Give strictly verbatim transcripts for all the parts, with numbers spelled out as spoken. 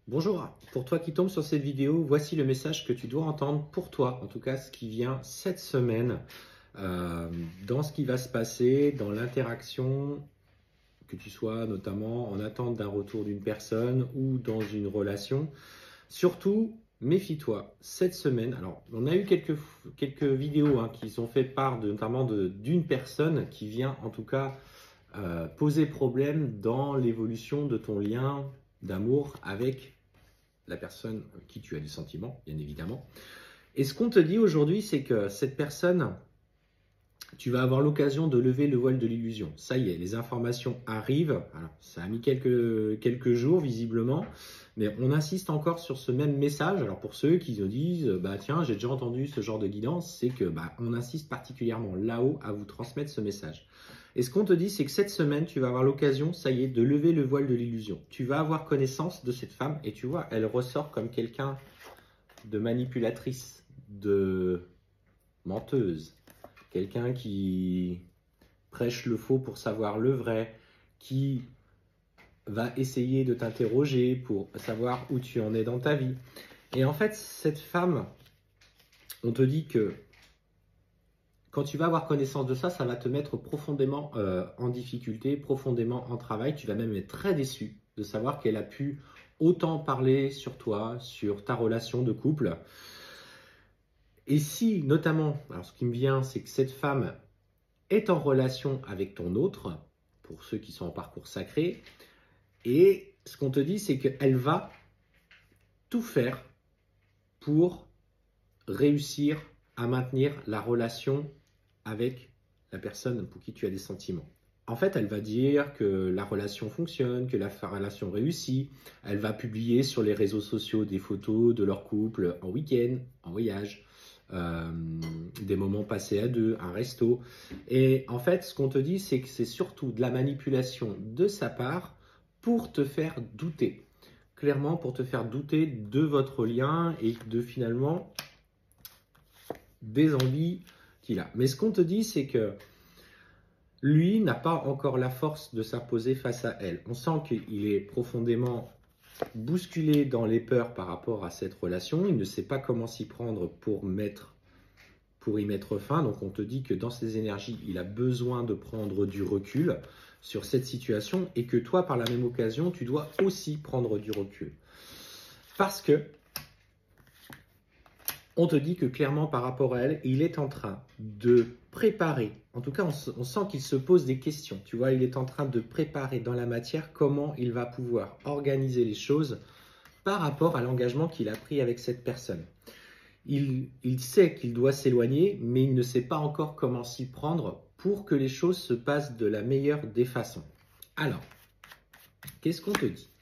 Bonjour, pour toi qui tombes sur cette vidéo, voici le message que tu dois entendre pour toi, en tout cas ce qui vient cette semaine, euh, dans ce qui va se passer, dans l'interaction, que tu sois notamment en attente d'un retour d'une personne ou dans une relation. Surtout, méfie-toi, cette semaine, alors on a eu quelques, quelques vidéos hein, qui sont faites part de, notamment d'une personne qui vient en tout cas euh, poser problème dans l'évolution de ton lien d'amour avec la personne avec qui tu as des sentiments, bien évidemment. Et ce qu'on te dit aujourd'hui, c'est que cette personne, tu vas avoir l'occasion de lever le voile de l'illusion. Ça y est, les informations arrivent. Alors, ça a mis quelques, quelques jours, visiblement, mais on insiste encore sur ce même message. Alors, pour ceux qui se disent, bah tiens, j'ai déjà entendu ce genre de guidance, c'est que bah, on insiste particulièrement là-haut à vous transmettre ce message. Et ce qu'on te dit, c'est que cette semaine, tu vas avoir l'occasion, ça y est, de lever le voile de l'illusion. Tu vas avoir connaissance de cette femme et tu vois, elle ressort comme quelqu'un de manipulatrice, de menteuse, quelqu'un qui prêche le faux pour savoir le vrai, qui va essayer de t'interroger pour savoir où tu en es dans ta vie. Et en fait, cette femme, on te dit que quand tu vas avoir connaissance de ça, ça va te mettre profondément euh, en difficulté, profondément en travail. Tu vas même être très déçu de savoir qu'elle a pu autant parler sur toi, sur ta relation de couple. Et si, notamment, alors ce qui me vient, c'est que cette femme est en relation avec ton autre, pour ceux qui sont en parcours sacré, et ce qu'on te dit, c'est qu'elle va tout faire pour réussir à maintenir la relation avec la personne pour qui tu as des sentiments. En fait, elle va dire que la relation fonctionne, que la relation réussit. Elle va publier sur les réseaux sociaux des photos de leur couple en week-end, en voyage, euh, des moments passés à deux, un resto. Et en fait, ce qu'on te dit, c'est que c'est surtout de la manipulation de sa part pour te faire douter. Clairement, pour te faire douter de votre lien et de finalement des envies qu'il a. Mais ce qu'on te dit, c'est que lui n'a pas encore la force de s'imposer face à elle. On sent qu'il est profondément bousculé dans les peurs par rapport à cette relation. Il ne sait pas comment s'y prendre pour, mettre, pour y mettre fin. Donc on te dit que dans ses énergies, il a besoin de prendre du recul sur cette situation et que toi, par la même occasion, tu dois aussi prendre du recul. Parce que on te dit que clairement par rapport à elle, il est en train de préparer, en tout cas on, on sent qu'il se pose des questions, tu vois, il est en train de préparer dans la matière comment il va pouvoir organiser les choses par rapport à l'engagement qu'il a pris avec cette personne. Il, il sait qu'il doit s'éloigner, mais il ne sait pas encore comment s'y prendre pour que les choses se passent de la meilleure des façons. Alors, qu'est-ce qu'on te dit?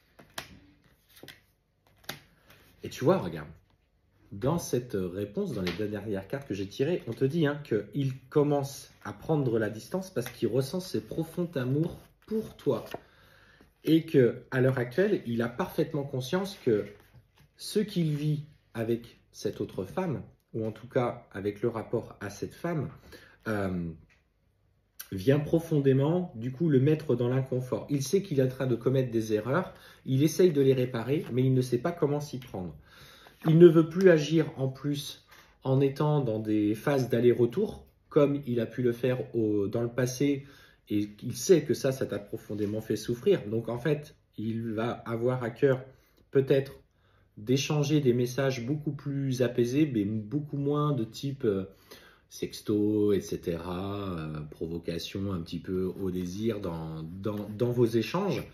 Et tu vois, regarde. Dans cette réponse, dans les deux dernières cartes que j'ai tirées, on te dit hein, qu'il commence à prendre la distance parce qu'il ressent ce profond amour pour toi. Et qu'à l'heure actuelle, il a parfaitement conscience que ce qu'il vit avec cette autre femme, ou en tout cas avec le rapport à cette femme, euh, vient profondément, du coup, le mettre dans l'inconfort. Il sait qu'il est en train de commettre des erreurs, il essaye de les réparer, mais il ne sait pas comment s'y prendre. Il ne veut plus agir en plus en étant dans des phases d'aller-retour, comme il a pu le faire au, dans le passé, et il sait que ça, ça t'a profondément fait souffrir. Donc en fait, il va avoir à cœur peut-être d'échanger des messages beaucoup plus apaisés, mais beaucoup moins de type euh, sexto, et cetera, euh, provocation un petit peu au désir dans, dans, dans vos échanges.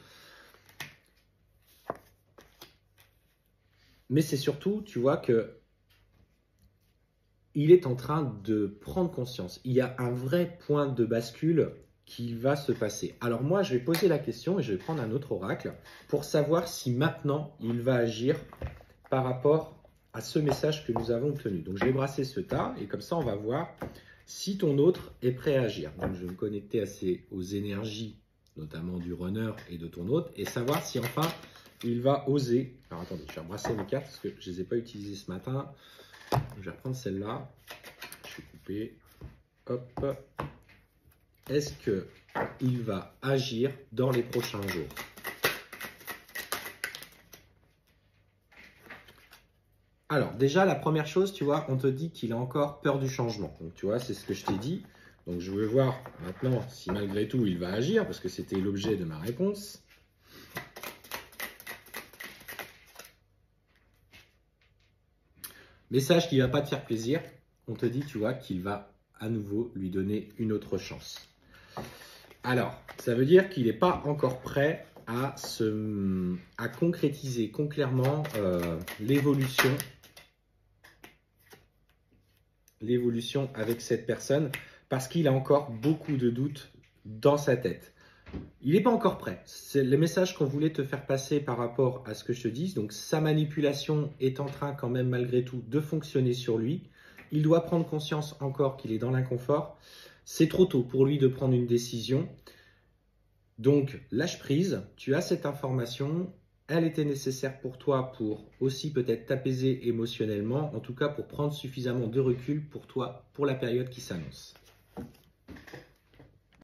Mais c'est surtout, tu vois, que il est en train de prendre conscience. Il y a un vrai point de bascule qui va se passer. Alors moi, je vais poser la question et je vais prendre un autre oracle pour savoir si maintenant, il va agir par rapport à ce message que nous avons obtenu. Donc, je vais brasser ce tas et comme ça, on va voir si ton autre est prêt à agir. Donc, je vais me connecter assez aux énergies, notamment du runner et de ton autre, et savoir si enfin, il va oser. Alors attendez, je vais brasser mes cartes parce que je ne les ai pas utilisées ce matin. Je vais reprendre celle-là. Je vais couper. Hop. Est-ce qu'il va agir dans les prochains jours? Alors, déjà, la première chose, tu vois, on te dit qu'il a encore peur du changement. Donc, tu vois, c'est ce que je t'ai dit. Donc, je veux voir maintenant si malgré tout, il va agir, parce que c'était l'objet de ma réponse. Message qui ne va pas te faire plaisir. On te dit, tu vois, qu'il va à nouveau lui donner une autre chance. Alors, ça veut dire qu'il n'est pas encore prêt à, se, à concrétiser concrètement euh, l'évolution l'évolution avec cette personne parce qu'il a encore beaucoup de doutes dans sa tête. Il n'est pas encore prêt. C'est le message qu'on voulait te faire passer par rapport à ce que je te dis. Donc, sa manipulation est en train quand même malgré tout de fonctionner sur lui. Il doit prendre conscience encore qu'il est dans l'inconfort. C'est trop tôt pour lui de prendre une décision. Donc, lâche prise. Tu as cette information. Elle était nécessaire pour toi pour aussi peut-être t'apaiser émotionnellement, en tout cas pour prendre suffisamment de recul pour toi pour la période qui s'annonce.